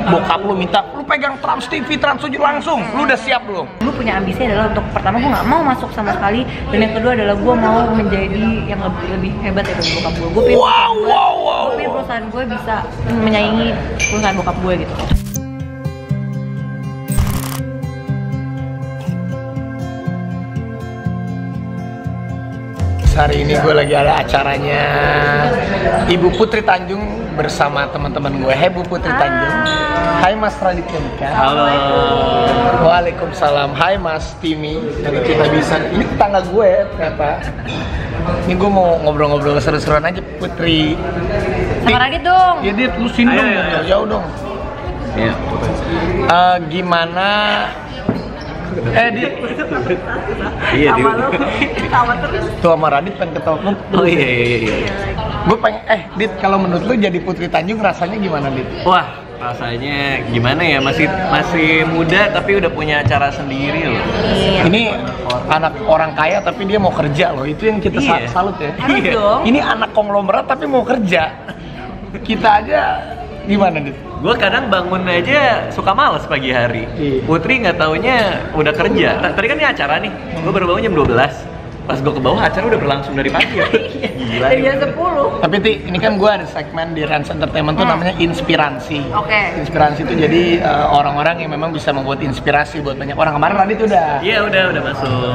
bokap lu minta lu pegang Trans TV, Trans 7 langsung, lu udah siap belum? Gue punya ambisi adalah untuk pertama gue nggak mau masuk sama sekali, dan yang kedua adalah gue mau menjadi yang lebih hebat dari bokap gue. Gue pengen perusahaan gue bisa menyaingi perusahaan bokap gue gitu. Hari ini gue lagi ada acaranya Ibu Putri Tanjung bersama teman-teman gue. Hai Bu Putri Tanjung. Hai Mas Raditya Dika. Halo. Waalaikumsalam. Hai Mas Timi. Dan kita bisa. Ini tetangga gue ternyata. Ini gue mau ngobrol-ngobrol seru-seruan aja Putri. Sama Radit dong. Ya Dit, lu sini dong. Jauh dong. Iya. Gimana? Dit. Iya, Sama lu ketawa terus. Tuh sama Radit pengen ketawa. Oh iya. Gue pengen, Dit, kalau menurut lu jadi Putri Tanjung rasanya gimana, Dit? Wah, rasanya gimana ya? Masih muda tapi udah punya acara sendiri loh. Ini anak orang kaya tapi dia mau kerja loh. Itu yang kita Iya. salut ya. Harus dong. Ini anak konglomerat tapi mau kerja. Kita aja gimana, Dit? Gue kadang bangun aja suka males pagi hari. Iya. Putri nggak taunya udah kerja. Tadi kan ini acara nih. Gue baru bangun jam 12. Pas gue ke bawah acara udah berlangsung dari pagi. Gila. Dari jam 10. Tapi Ti, ini kan gue ada segmen di Rans Entertainment tuh namanya Inspirasi. Oke. Inspirasi itu jadi orang-orang yang memang bisa membuat inspirasi buat banyak orang. Kemarin Radit udah. Iya udah masuk.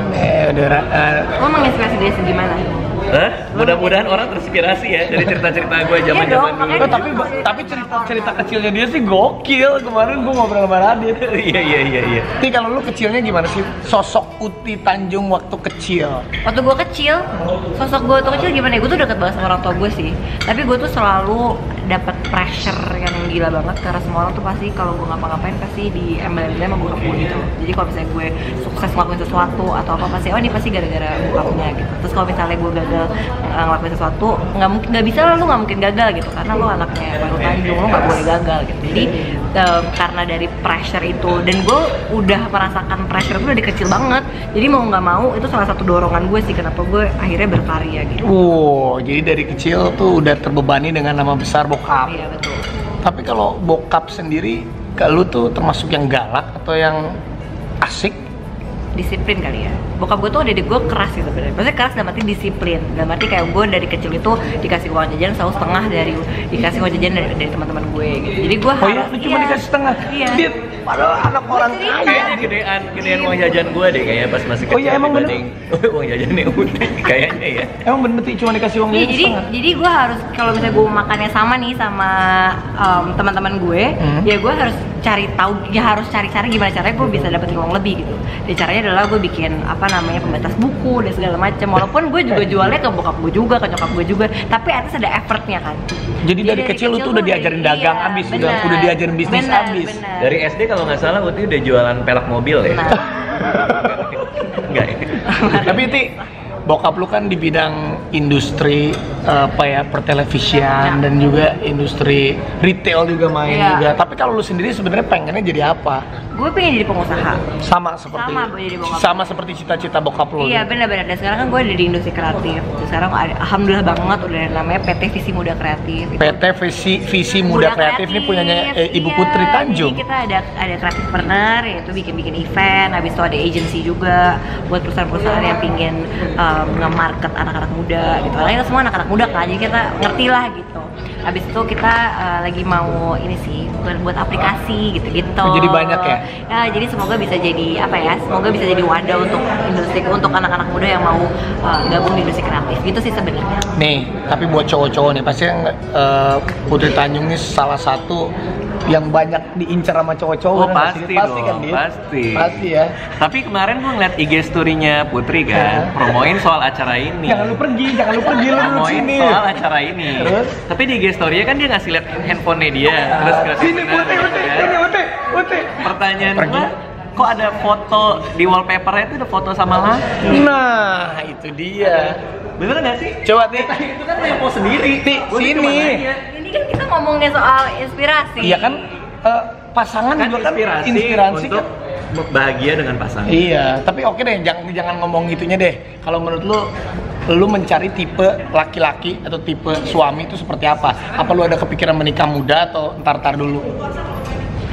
Lo menginspirasi dia segimana? Mudah-mudahan orang terinspirasi ya dari cerita-cerita gue zaman-zaman Iya dong, dulu. Tapi cerita kecilnya dia sih gokil. Kemarin gue ngobrol sama Radit. Iya. Ti, kalau lu kecilnya gimana sih? Sosok Uti Tanjung waktu kecil. Waktu gue kecil, sosok gue waktu kecil gimana ya? Gue tuh deket banget sama orang tua gue sih. Tapi gue tuh selalu dapat pressure yang gila banget karena semua orang tuh pasti kalau gue ngapa-ngapain pasti diembel-embelin sama bokap gue gitu. Jadi kalau misalnya gue sukses ngelakuin sesuatu atau apa pasti ini pasti gara-gara bokapnya gitu. Terus kalau misalnya gue gagal ngelakuin sesuatu, nggak bisa lah, lu nggak mungkin gagal gitu karena lu anaknya Baru Tanjung, lu nggak boleh gagal gitu. Jadi karena dari pressure itu, dan gue udah merasakan pressure itu dari kecil banget. Jadi mau nggak mau itu salah satu dorongan gue sih kenapa gue akhirnya berkarya gitu. Jadi dari kecil tuh udah terbebani dengan nama besar bokap. Iya betul. Tapi kalau bokap sendiri, lu tuh termasuk yang galak atau yang asik? Disiplin kali ya. Bokap gue tuh didik gue keras gitu sebenarnya. Maksudnya keras dalam arti disiplin. Dalam arti kayak gue dari kecil itu dikasih uang jajan selalu setengah dari dikasih uang jajan dari teman-teman gue gitu. Jadi gue Oh iya, lu cuma dikasih setengah? Iya. Dit, padahal anak orang kaya. Kayaknya gedean uang jajan gue deh kayaknya pas masih kecil. Oh iya, emang bener? dibanding uang jajannya Uti kayaknya ya. Emang bener Ti, cuma dikasih uang Iya, jajan jadi setengah? gue harus kalau misalnya gue makannya sama nih sama teman-teman gue, ya gue harus cari tahu, ya harus cari cara gimana caranya gue bisa dapetin uang lebih gitu. Dan caranya adalah gue bikin pembatas buku dan segala macam. Walaupun gue juga jualnya ke bokap gue juga, ke nyokap gue juga, tapi atas ada effortnya kan. Jadi dari kecil lu tuh udah diajarin dagang abis, udah diajarin bisnis abis. Dari SD kalau nggak salah Uti udah jualan pelak mobil ya. Nah. Enggak ya. Tapi Ti, bokap lu kan di bidang industri pertelevisian dan juga industri retail juga main Iya. juga. Tapi kalau lu sendiri sebenarnya pengennya jadi apa? Gue pengen jadi pengusaha. Sama seperti jadi bokap. sama seperti cita-cita bokap lu. Iya benar-benar. Dan sekarang kan gue ada di industri kreatif. Terus sekarang alhamdulillah banget udah ada namanya PT Visi Muda Kreatif. PT Visi Muda Kreatif ini punyanya Ibu Iya, Putri Tanjung. Jadi kita ada kreatif partner, yaitu bikin event. Habis itu ada agency juga buat perusahaan-perusahaan yang pingin nge-market anak-anak muda gitu. Karena kita semua anak-anak muda kan, jadi kita ngerti lah gitu. Habis itu kita lagi mau ini sih buat aplikasi gitu-gitu. Jadi banyak ya? Ya, jadi semoga bisa jadi semoga bisa jadi wadah untuk anak-anak muda yang mau gabung di industri kreatif gitu sih sebenarnya. Nih, tapi buat cowok-cowok nih pasti Putri Tanjung ini salah satu yang banyak diincar sama cowok-cowok. Oh kan? pasti Pasti dong, kan, Dit? pasti ya. Tapi kemarin gue ngeliat IG story-nya Putri kan, promoin soal acara ini. Jangan lu pergi lu Promoin sini. soal acara ini. Terus? Tapi di IG story-nya kan dia ngasih lihat handphonenya dia. Terus Sini Putri. Pertanyaan Pergi. gue, kok ada foto di wallpaper-nya itu ada foto sama laki? Nah, itu dia. Bener nggak sih? Coba Ti. Itu kan yang mau sendiri. Ti, Gua sini. cuma nanya. Ini kan kita ngomongin soal inspirasi. Iya kan pasangan Kan juga kan inspirasi kan. untuk bahagia dengan pasangan. Iya, tapi oke deh, jangan ngomong gitunya deh. Kalau menurut lu mencari tipe laki-laki atau tipe suami itu seperti apa? Apa lu ada kepikiran menikah muda atau ntar dulu?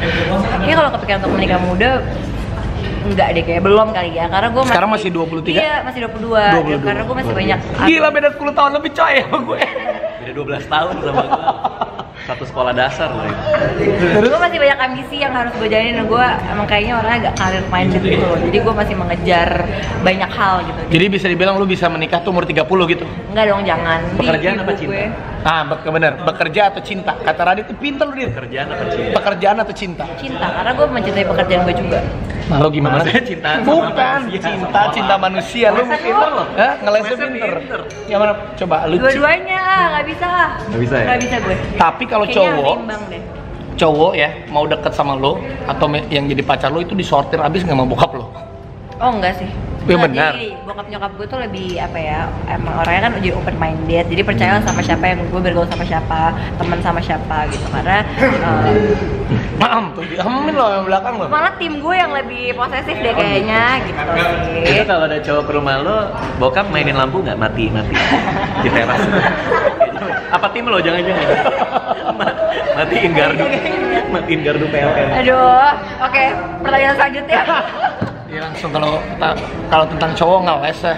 kalau kepikiran untuk menikah muda, enggak deh, kayak belum kali ya, karena gue Sekarang masih 23? Iya, masih 22. 22. Karena gue masih banyak. Gila, beda 10 tahun lebih coy sama gue. Beda 12 tahun sama gue. Satu sekolah dasar loh itu. Gue masih banyak ambisi yang harus gue jalanin, dan gue emang kayaknya orangnya agak career minded gitu loh. Jadi gue masih mengejar banyak hal gitu. Jadi bisa dibilang lu bisa menikah tuh umur 30 gitu? Enggak dong, jangan. Pekerjaan Di apa ibu cinta? gue. Ah, bener, bekerja atau cinta? Kata Radit itu pinter lu, Dit. Kerjaan apa cinta? Pekerjaan atau cinta? Cinta, karena gue mencintai pekerjaan gue juga. Nah, lo gimana? Maksudnya cinta sama Bukan, manusia. cinta manusia. Lu Ngelesnya pinter loh. Hah? Ngelesnya Ngelesnya pinter. pinter. Gimana? Coba lu. Dua-duanya, nggak bisa. Nggak bisa ya? Nggak bisa gue. Tapi kalau Kayaknya cowok, harus imbang deh. cowok ya mau deket sama lo atau yang jadi pacar lo itu disortir abis nggak mau bokap lo? Oh enggak sih. Ya, Enggak, benar. Jadi bokap nyokap gue tuh lebih apa ya, emang orangnya kan jadi open minded, jadi percaya sama siapa yang gue bergaul sama siapa, teman sama siapa gitu. Karena Maaf tuh, diamin lo yang belakang lo. malah tim gue yang lebih posesif deh kayaknya gitu Itu sih. kalau ada cowok ke rumah lo, bokap mainin lampu nggak? Mati di teras. Apa tim lo? Jangan-jangan matiin gardu PLN. Aduh, oke, pertanyaan selanjutnya. Iya langsung kalau tentang cowok ngeles ya.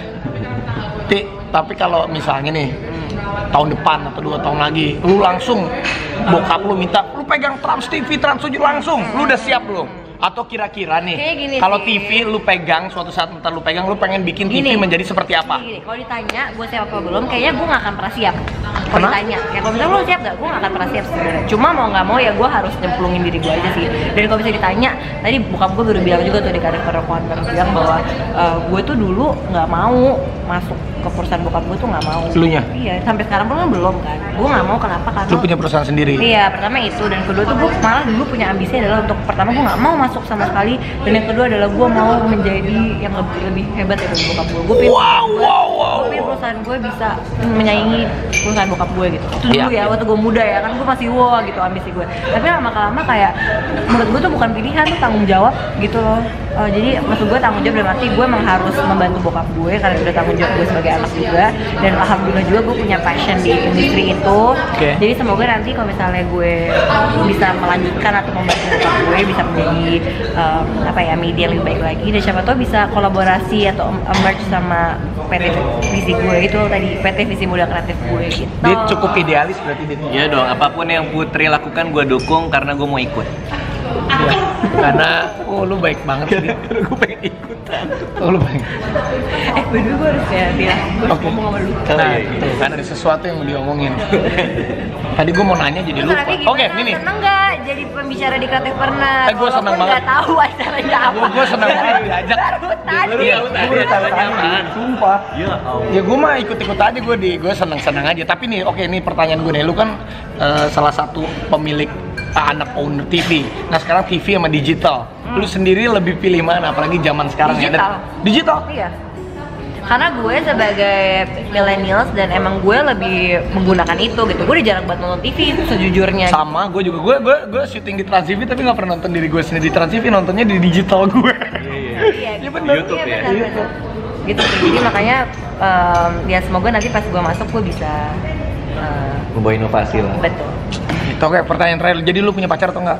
Tapi kalau misalnya nih tahun depan atau 2 tahun lagi, lu langsung bokap lu minta lu pegang Trans TV, Trans 7 langsung, lu udah siap belum? Atau kira-kira Kayaknya nih, gini kalau sih. TV lu pegang suatu saat ntar lu pegang, lu pengen bikin TV Gini. menjadi seperti apa? Gini, kalau ditanya gue siap apa belum, kayaknya gue gak akan pernah siap. Kalau Kenapa? ditanya, kayak kalau misalnya lo siap gak, gue gak akan pernah siap sebenarnya. Cuma mau nggak mau ya gue harus nyemplungin diri gue aja sih. Dan kalau bisa ditanya, tadi bokap gue baru bilang juga tuh di Karir Perempuan, baru bilang bahwa gue tuh dulu nggak mau masuk ke perusahaan bokap gue tuh nggak mau. Elunya? Iya, sampai sekarang pun kan belum kan. Gue nggak mau, kenapa? Karena Lu punya perusahaan sendiri? Iya, pertama itu, dan kedua tuh gue malah dulu punya ambisi adalah untuk pertama gue nggak mau masuk sama sekali, dan yang kedua adalah gue mau menjadi yang lebih hebat dari bokap gue. Gue pengen gue pengen perusahaan gue bisa menyaingi perusahaan bokap gue gitu. Itu dulu Iya. ya, waktu gue muda ya kan, gue masih wow gitu ambisi gue. Tapi lama-lama kayak menurut gue tuh bukan pilihan, tuh tanggung jawab gitu loh. Jadi maksud gue tanggung jawab dalam arti gue emang harus membantu bokap gue karena udah tanggung jawab gue sebagai anak juga, dan alhamdulillah juga gue punya passion di industri itu. Oke. Jadi semoga nanti kalau misalnya gue bisa melanjutkan atau membantu bokap gue bisa menjadi apa ya, media yang lebih baik lagi, dan siapa tahu bisa kolaborasi atau merge sama PT Visi gue itu tadi, PT Visi Muda Kreatif gue gitu. Dia cukup idealis berarti Dit. Iya dong, apapun yang Putri lakukan gue dukung karena gue mau ikut. Iya. Karena lu baik banget sih. Gue pengen ikutan. Lu baik. By the way gue harus ya bilang, gue harus Oke. ngomong sama lu. Nah, iya, iya. tuh kan ada sesuatu yang mau diomongin. Tadi gue mau nanya jadi lupa. Tapi Oke, gimana? ini. Seneng gak jadi pembicara di Kreatif Pernah? Gue seneng Walaupun banget. Gak tahu acaranya apa. Gue seneng banget diajak. Baru tadi. Iya, tadi acaranya apaan? Sumpah. Ya Allah. Ya gue mah ikut-ikut aja, gue seneng-seneng aja. Tapi nih, oke, ini pertanyaan gue nih. Lu kan salah satu pemilik anak owner TV. Nah sekarang TV sama digital. Lu sendiri lebih pilih mana? Apalagi zaman sekarang ya. Digital. Digital. Iya. Karena gue sebagai millennials dan emang gue lebih menggunakan itu gitu. Gue udah jarang banget nonton TV sejujurnya. Sama, gue juga. Gue syuting di Trans TV tapi nggak pernah nonton diri gue sendiri di Trans TV, nontonnya di digital gue. Iya, Iya, gitu. bener. YouTube Iya, ya? bener. Gitu sih. Jadi makanya ya semoga nanti pas gue masuk gue bisa Membawa inovasi lah. betul. Itu kayak pertanyaan terakhir. Jadi lu punya pacar atau enggak?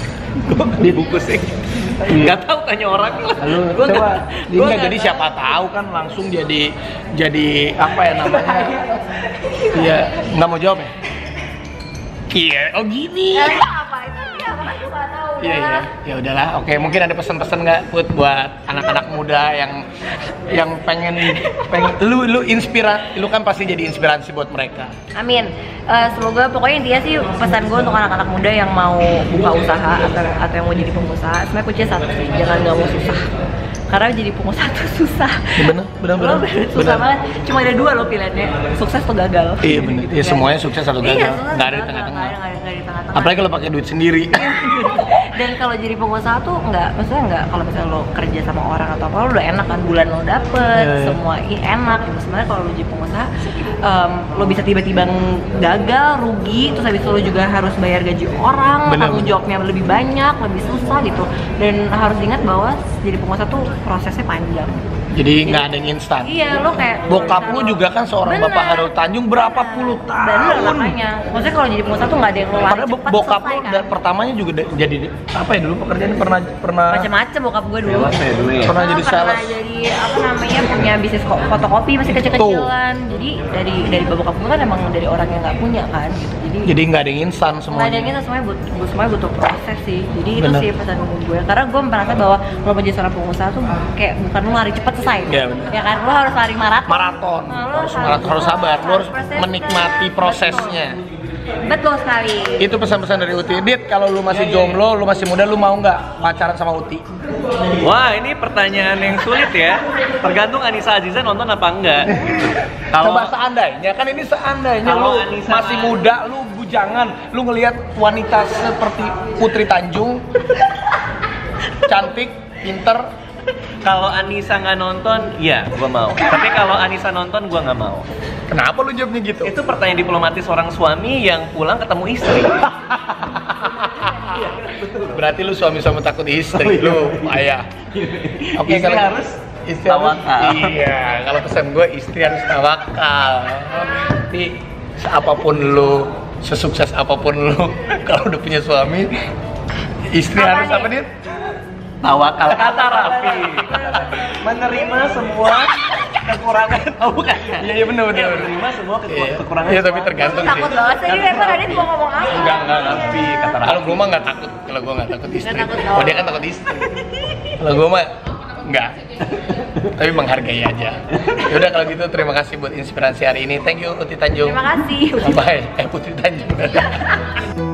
Di buku sih. Nggak tahu, tanya orang lah. Lu Gua coba. nggak- Ini gua nggak, nggak jadi tahu. siapa tahu kan langsung jadi apa ya namanya? Iya, nggak mau jawab ya? Iya, oh gini. Apa itu? Ya, karena gue gak tahu. Iya iya, ya udahlah. Oke, mungkin ada pesan-pesan nggak buat anak-anak muda yang pengen lu lu kan pasti jadi inspirasi buat mereka. Amin. Semoga pokoknya intinya sih pesan gue untuk anak-anak muda yang mau buka usaha atau yang mau jadi pengusaha, sebenarnya kuncinya satu sih, jangan nggak mau susah. Karena jadi pengusaha tuh susah. Ya, bener. Susah banget. Cuma ada dua lo pilihannya, sukses atau gagal. Iya bener. Iya semuanya sukses atau gagal. Iya, sukses Nggak ada di atau tengah-tengah. gagal, nggak ada di tengah-tengah. Apalagi kalau pakai duit sendiri. Dan kalau jadi pengusaha tuh maksudnya nggak, kalau misalnya lo kerja sama orang atau apa, lo udah enak kan, bulan lo dapet, Iya. semua enak gitu. Sebenarnya kalau lo jadi pengusaha, lo bisa tiba-tiba gagal, rugi, terus habis itu lo juga harus bayar gaji orang, Bener. tanggung jawabnya lebih banyak, lebih susah gitu. Dan harus ingat bahwa jadi pengusaha tuh prosesnya panjang. Jadi nggak ada yang instan. Iya, lo kayak Bokap lu juga kan seorang Bener. Bapak Hairul Tanjung berapa puluh Bener, tahun. makanya. Maksudnya kalau jadi pengusaha tuh nggak ada yang lo lari Padahal cepat bokap selesai, lu kan? pertamanya juga jadi apa ya dulu pekerjaannya pernah Macem-macem bokap gue dulu. Sales ya dulu ya. Pernah jadi pernah sales. jadi apa namanya punya bisnis fotokopi masih kecil-kecilan. Jadi dari bokap gue kan emang dari orang yang nggak punya kan gitu. Jadi nggak ada yang instan Nggak ada yang semuanya. gitu, semuanya butuh proses sih. Jadi itu Bener. sih pesan gue. Karena gue merasa bahwa kalau menjadi seorang pengusaha tuh kayak bukan lu lari cepat selesai. Iya, bener. Ya kan, lu harus lari maraton. Maraton, Nah, lu harus sabar, lu harus prosesnya. menikmati prosesnya. Betul sekali. Itu pesan-pesan dari Uti. Dit, kalau lu masih jomblo, lu masih muda, lu mau nggak pacaran sama Uti? Wah, ini pertanyaan yang sulit ya. Tergantung Anissa Aziza nonton apa enggak. Kalau Coba seandainya, kan ini seandainya Kalau lu Anissa masih muda, lu bujangan, lu ngelihat wanita seperti Putri Tanjung, cantik, pinter, kalau Anissa nggak nonton, ya gua mau. Tapi kalau Anissa nonton, gua nggak mau. kenapa lu jawabnya gitu? Itu pertanyaan diplomatis seorang suami yang pulang ketemu istri. Berarti lu suami-suami takut istri, lu ayah. Oke, Istri kalau harus istri tawakal. Iya, kalau pesan gue istri harus tawakal. Tapi apapun lu, sesukses apapun lu, kalau udah punya suami, istri Apa harus nih? apa dia? Tawakal kata Raffi. Menerima semua kekurangan. Oh bukan. Iya benar. Menerima semua kekurangan. Iya, tapi tergantung sih. Takut banget sih, ini Reva tadi mau ngomong apa? Enggak Raffi, kata Raffi. Kalau gue mah nggak takut, kalau gue nggak takut istri. takut Oh dia kan takut istri. Kalau gue mah nggak. Tapi menghargai aja. Yaudah kalau gitu terima kasih buat inspirasi hari ini. Thank you Uti Tanjung. Terima kasih. Bye. Putri Tanjung.